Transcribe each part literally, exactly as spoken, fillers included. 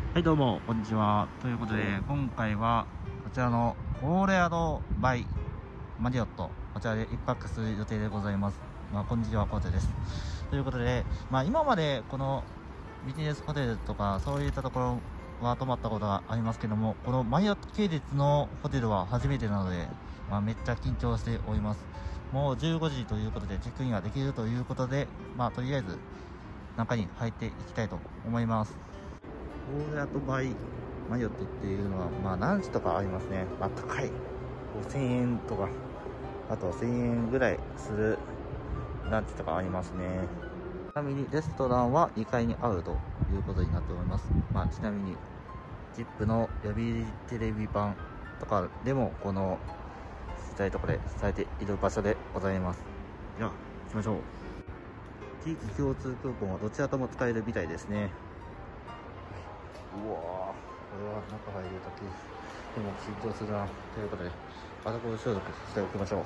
はいどうもこんにちは。ということで今回はこちらのコーレアドバイマリオット、こちらで一泊する予定でございます。まあこんにちは、コーテです。ということで、まあ今までこのビジネスホテルとかそういったところは泊まったことがありますけども、このマリオット系列のホテルは初めてなので、まあめっちゃ緊張しております。もうじゅうごじということでチェックインができるということで、まあとりあえず中に入っていきたいと思います。コーレアドバイマリオットっていうのは、まあランチとかありますね。まあ高い。ごせんえんとか、あとせんえんぐらいするランチとかありますね。ちなみにレストランはにかいにあるということになっております。まあちなみに、ジップの読売テレビ版とかでも、この、したいところで伝えている場所でございます。では、行きましょう。地域共通クーポンはどちらとも使えるみたいですね。うわー、これは中入るときでも緊張するな。ということで、アルコール消毒しておきましょう。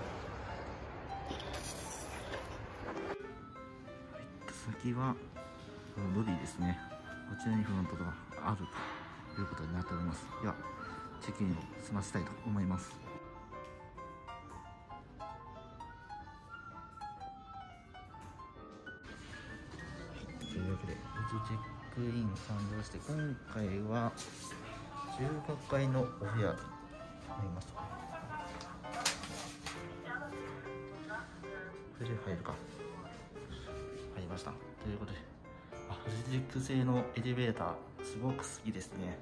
先はロビーですね。こちらにフロントがあるということになっております。では、チェックインを済ませたいと思います。というわけで、無事チェックイン完了して、今回はじゅうごかいのお部屋となります。これで入るか。入りました。ということで、あ、フジテック製のエレベーター、すごく好きですね。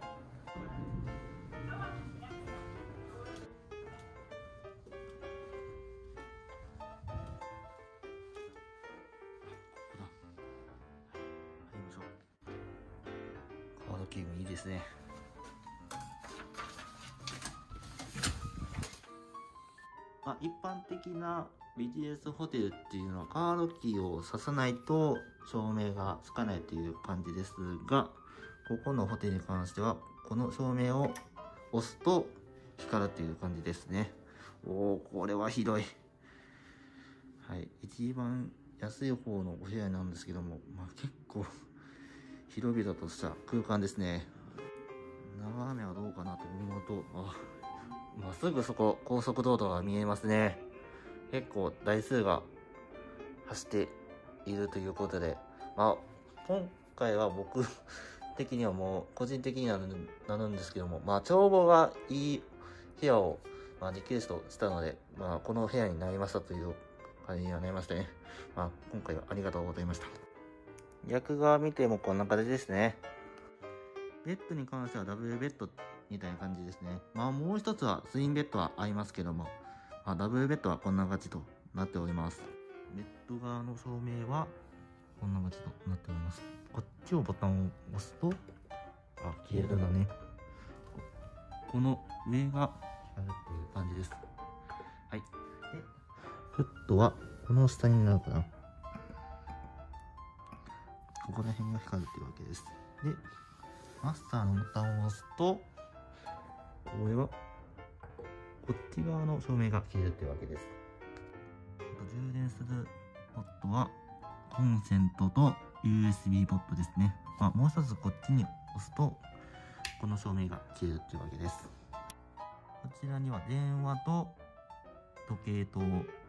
入りましょう。カードキーもいいですね。まあ、一般的なビジネスホテルっていうのはカードキーを刺さないと照明がつかないという感じですが、ここのホテルに関してはこの照明を押すと光るっていう感じですね。おー、これは広い。はい、一番安い方のお部屋なんですけども、まあ、結構広々とした空間ですね。眺めはどうかなと思うと、あ、まあ、すぐそこ高速道路が見えますね。結構台数が走っているということで、まあ、今回は僕的にはもう個人的にはなるんですけども、まあ、眺望がいい部屋を、まあ、リクエストしたので、まあ、この部屋になりましたという感じにはなりましたね。まあ、今回はありがとうございました。逆側見てもこんな感じですね。ベッドに関してはダブルベッドみたいな感じですね。まあもう一つはツインベッドはありますけども、まあ、ダブルベッドはこんな感じとなっております。ベッド側の照明はこんな感じとなっております。こっちをボタンを押すと、あ、消えるだね。この上が光るっていう感じです。はい。で、フットはこの下になるかな。ここら辺が光るっていうわけです。で、マスターのボタンを押すと、これは、こっち側の照明が消えるってわけです。充電するポットは、コンセントと ユーエスビー ポットですね。まあ、もう一つこっちに押すと、この照明が消えるってわけです。こちらには電話と時計と、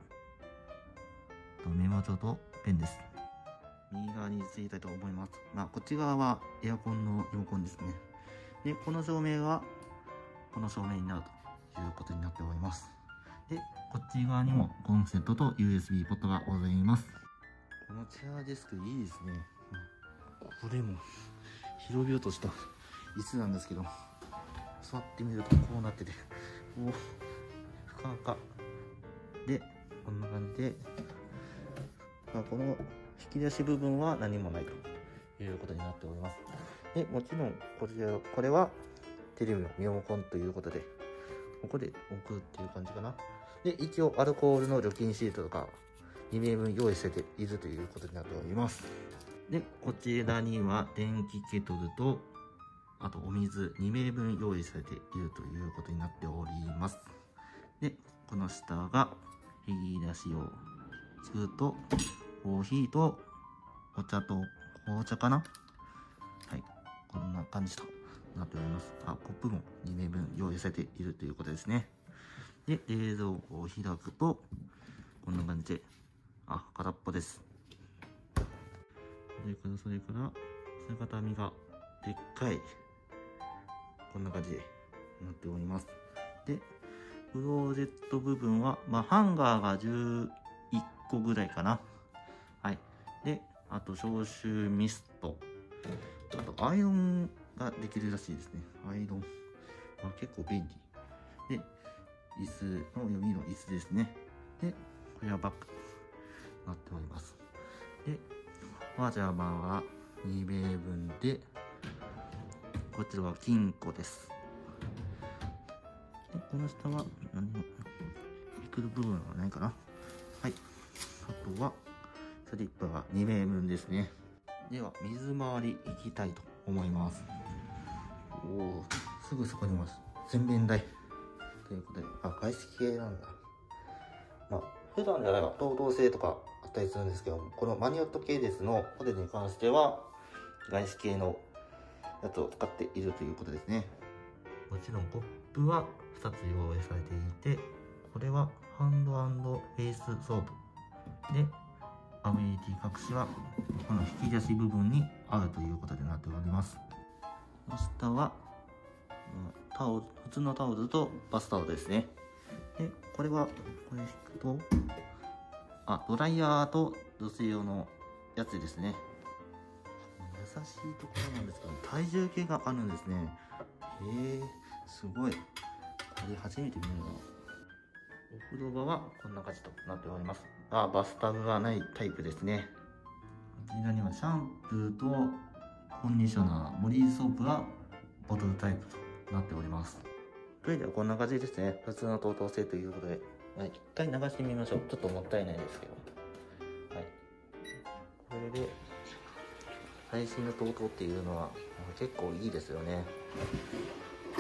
とメモ帳とペンです。右側に移りたいと思います。まあ、こっち側はエアコンのリモコンですね。で、この照明が、この照明になるということになっております。で、こっち側にもコンセントと ユーエスビー ポットがございます。このチェアデスクいいですね。これも広々とした椅子なんですけど、座ってみるとこうなってて、おお、ふかふか。で、こんな感じで、まあ、この引き出し部分は何もないということになっております。で、もちろんこちら、これはテレビのリモコンということで、ここで置くっていう感じかな。で、一応アルコールの除菌シートとかにめいぶん用意されているということになっております。で、こちらには電気ケトルと、あとお水にめいぶん用意されているということになっております。で、この下が引き出しを作ると、コーヒーとお茶と紅茶かな。はい。こんな感じとなっております。あ、コップもにめいぶん用意されているということですね。で、冷蔵庫を開くと、こんな感じで、あ、空っぽです。それから、それから、姿見がでっかい、こんな感じでなっております。で、クローゼット部分は、まあ、ハンガーがじゅういっこぐらいかな。はい。で、あと、消臭ミスト。あと、アイロンができるらしいですね。アイロン。あ、結構便利。で、椅子の予備の椅子ですね。で、これはバッグとなっております。で、パジャマがにめいぶんで、こちらは金庫です。で、この下は何も、めくる部分はないかな。はい。あとは、スリッパがにめいぶんですね。では、水回り行きたいと思います。おお、すぐそこにも洗面台。ということで、あ、外資系なんだ。まあ、普段であれば、透導性とかあったりするんですけども、このマニオット系列のホテルに関しては、外資系のやつを使っているということですね。もちろんコップはふたつ用意されていて、これはハンド&フェイスソープで、アメニティ隠しはこの引き出し部分に合うということになっております。下はタオル、普通のタオルとバスタオルですね。で、これはこれ引くと、あ、ドライヤーと女性用のやつですね。優しいところなんですけど、体重計があるんですね。へえ、すごい。これ初めて見るな。お風呂場はこんな感じとなっております。あ、バスタブがないタイプですね。こちらにはシャンプーとコンディショナー、ボディーソープがボトルタイプとなっております。トイレはこんな感じですね。普通の等々性ということで、はい、一回流してみましょう。ちょっともったいないですけど。はい。これで、最新の トートー っていうのは結構いいですよね。す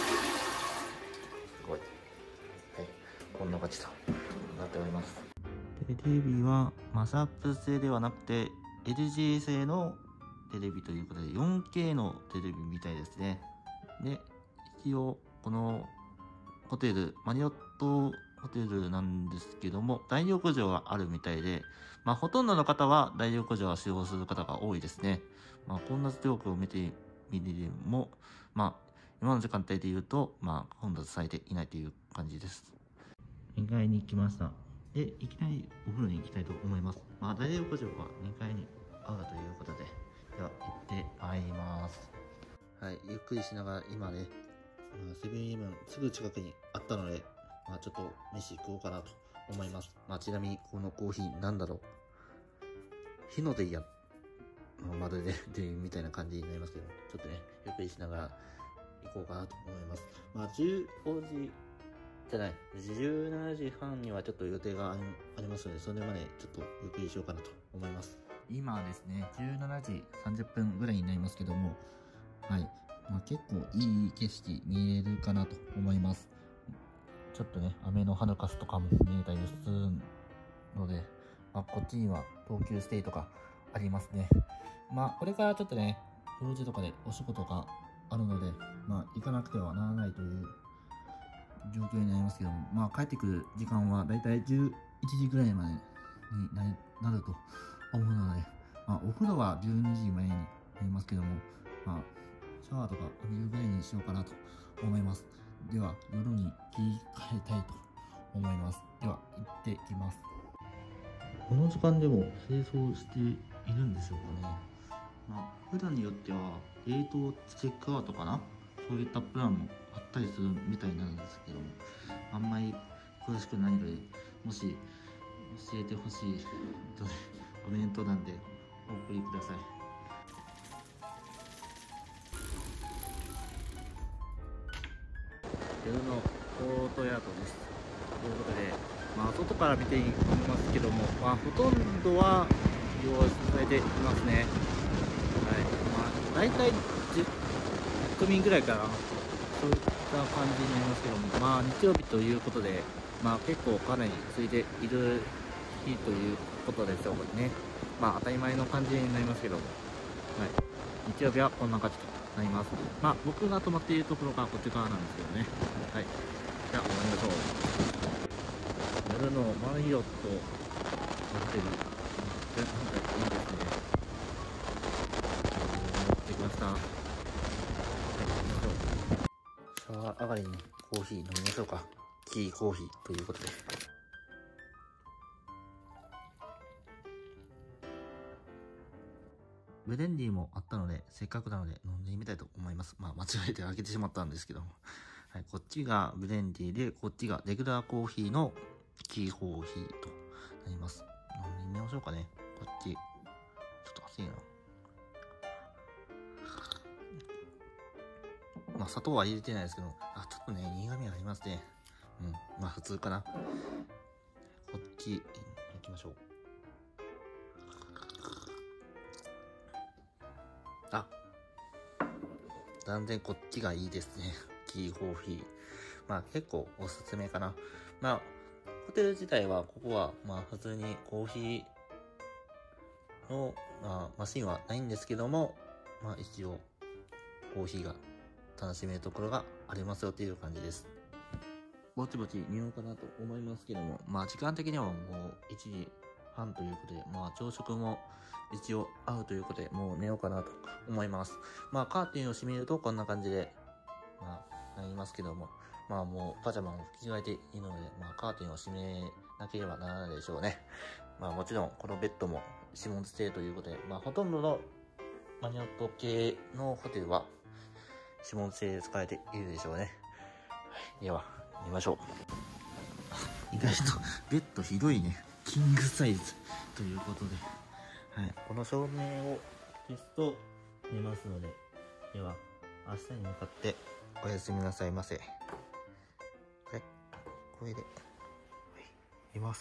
ごい。はい。こんな感じとなっております。テレビは、まあ、シャープ製ではなくて、エルジー 製のテレビということで、よんケー のテレビみたいですね。で、一応、このホテル、マリオットホテルなんですけども、大浴場があるみたいで、まあ、ほとんどの方は大浴場を使用する方が多いですね。まあ、混雑状況を見てみても、まあ、今の時間帯で言うと、まあ、混雑されていないという感じです。にかいに来ました。で、いきなりお風呂に行きたいと思います。まあ、大浴場はにかいにあるということで、では、行ってまいります。はい、ゆっくりしながら今ね、セブンイレブンすぐ近くにあったので、まあ、ちょっと飯食おうかなと思います。まあ、ちなみにこのコーヒーなんだろう。日の出や、まるででみたいな感じになりますけど、ちょっとね、ゆっくりしながら行こうかなと思います。まあ、じゅうごじじゃない、じゅうしちじはんにはちょっと予定がありますので、それまでちょっとゆっくりしようかなと思います。今ですね、じゅうしちじさんじゅっぷんぐらいになりますけども、はい。まあ、結構いい景色見えるかなと思います。ちょっとね、雨のハルカスとかも見えたりするので、まあ、こっちには東急ステイとかありますね。まあ、これからちょっとね、用事とかでお仕事があるので、まあ、行かなくてはならないという状況になりますけども、まあ、帰ってくる時間はだいたいじゅういちじぐらいまでになると思うので、まあ、お風呂はじゅうにじまえになりますけども、まあ、シャワーとか浴びるぐらいにしようかなと思います。では、夜に切り替えたいと思います。では、行ってきます。この時間でも清掃しているんでしょうかね。まあ、普段によっては、冷凍チェックアウトかな、そういったプランもあったりするみたいなんですけども、あんまり詳しくないので、もし教えてほしいコメント欄でお送りください。夜のコートヤードです。ということで、まあ、外から見ていますけども、まあ、ほとんどは利用されていますね。はい。まあ、大体じゅっくみぐらいかな。そういった感じになりますけども、まあ、日曜日ということで、まあ、結構かなり空いている日ということでしょうかね。まあ、当たり前の感じになりますけども、はい。日曜日はこんな感じとなります。まあ僕が泊まっているところがこっち側なんですけどね。はい。じゃあ終わりましょう。夜のマリオットホテル、全然いいですね。持ってきました。はい、行きましょう。シャワー上がりにコーヒー飲みましょうか。キーコーヒーということで。ブレンディーもあったので、せっかくなので飲んでみたいと思います。まあ間違えて開けてしまったんですけども。はい、こっちがブレンディーで、こっちがレギュラーコーヒーのキーコーヒーとなります。飲んでみましょうかね。こっち。ちょっと熱いな。まあ砂糖は入れてないですけど、あ、ちょっとね、苦味がありますね。うん、まあ普通かな。こっち行きましょう。あ、断然こっちがいいですね。キーコーヒー。まあ結構おすすめかな。まあ、ホテル自体は、ここはまあ普通にコーヒーの、まあ、マシンはないんですけども、まあ一応コーヒーが楽しめるところがありますよっていう感じです。ぼちぼち見ようかなと思いますけども、まあ時間的にはもういちじはんということで、まあ朝食も一応合うということで、もう寝ようかなと思います。まあカーテンを閉めるとこんな感じで、まあなりますけども、まあもうパジャマを着替えているので、まあカーテンを閉めなければならないでしょうね。まあもちろんこのベッドも指紋製ということで、まあほとんどのマリオット系のホテルは指紋製で使えているでしょうね。はい、では見ましょう。意外とベッド広いね。キングサイズということで、はい、この照明を消すと寝ますので、では明日に向かっておやすみなさいませ。はい、これで、はい、寝ます。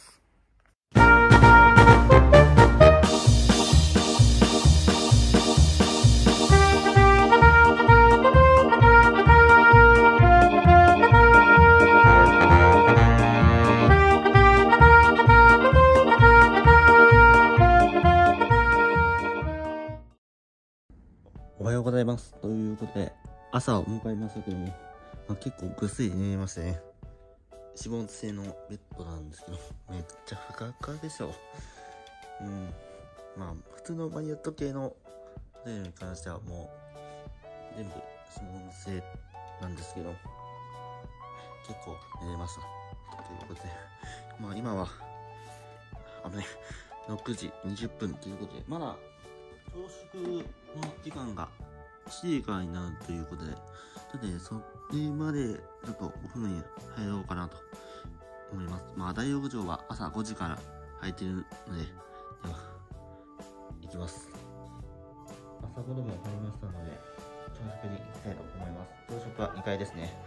おはようございます。ということで、朝を迎えましたけども、まあ、結構ぐっすり寝れましたね。指紋製のベッドなんですけど、めっちゃふかふかでしょ。うん。まあ、普通のマリオット系のホテルに関してはもう、全部指紋製なんですけど、結構寝れました。ということで、まあ今は、あのね、ろくじにじゅっぷんということで、まだ朝食の時間がしちじからになるということで、ちょっとね、それまでちょっとお風呂に入ろうかなと思います。まあ大浴場は朝ごじから入っているので、では、行きます。朝ごろも買いましたので、朝食に行きたいと思います。朝食はにかいですね。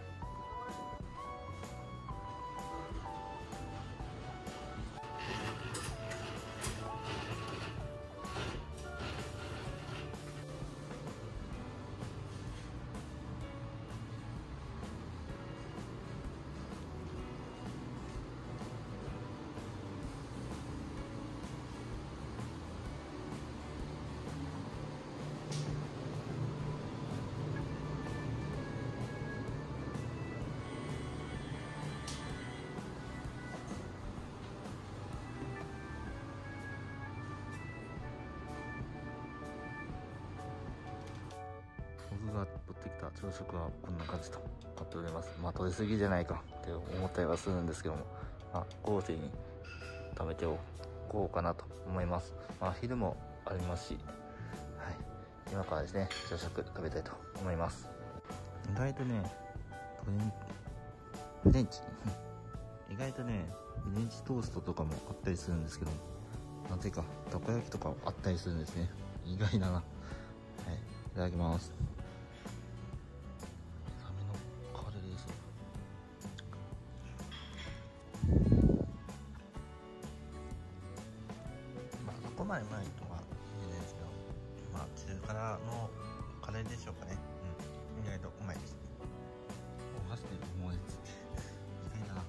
僕が取ってきた朝食はこんな感じと買っております。まあ取りすぎじゃないかって思ったりはするんですけども、まあ豪勢に食べておこうかなと思います。まあ昼もありますし、はい、今からですね、朝食食べたいと思います。意外とね、フレンチ意外とね、フレンチトーストとかもあったりするんですけども、なぜかたこ焼きとかあったりするんですね。意外だな。はい、いただきます。サメのカレーです。まあそこまでうまいとは言えないですけど、まあ中辛のカレーでしょうかね。うん、意外とうまいです。お箸で思いついて意外だな。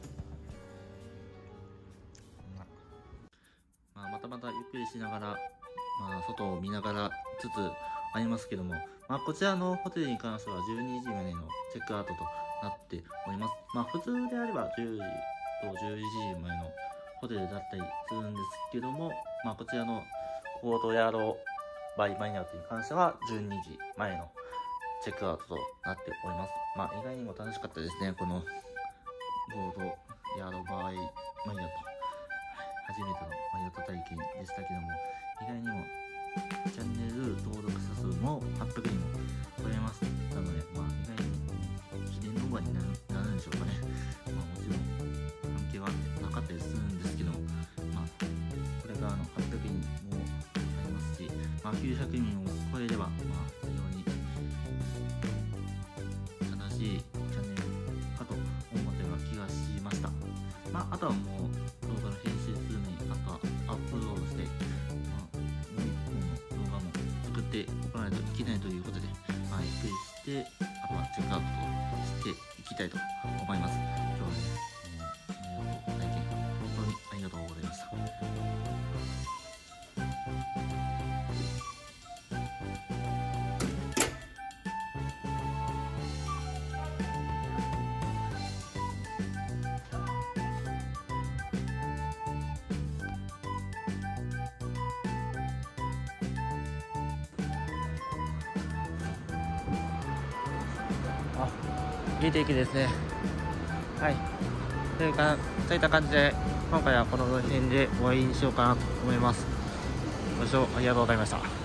まあ、またまたゆっくりしながら、まあ、外を見ながらつつありますけども、ままあ、こちらのホテルに関してはじゅうにじまでのチェックアウトとなっております。まあ、普通であればじゅうじとじゅういちじまでのホテルだったりするんですけども、まあ、こちらのコートヤードバイマイナートに関してはじゅうにじまえのチェックアウトとなっております。まあ、意外にも楽しかったですね、このコートヤードバイマイナート。初めてのマリオット体験でしたけども、意外にもチャンネル登録者数もはっぴゃくにんも超えます。なので、まあ、意外に記念動画になるなるんでしょうかね。まあ、もちろん関係はなかったりするんですけども、まあ、これからのはっぴゃくにんもありますし、まあ、きゅうひゃくにんを超えれば、まあ、非常に正しいチャンネルかと思ったような気がしました。まあ、あとはもう動画の編集するのに、あとはアップロードして、まあ、もう一本の動画も作っておかないといけないということで、まあ、ゆっくりして、あとはチェックアウトしていきたいと思います。今日はね、もう、体験、本当にありがとうございました。あ、いい天気ですね。はい。というか、そういった感じで、今回はこの辺で終わりにしようかなと思います。ご視聴ありがとうございました。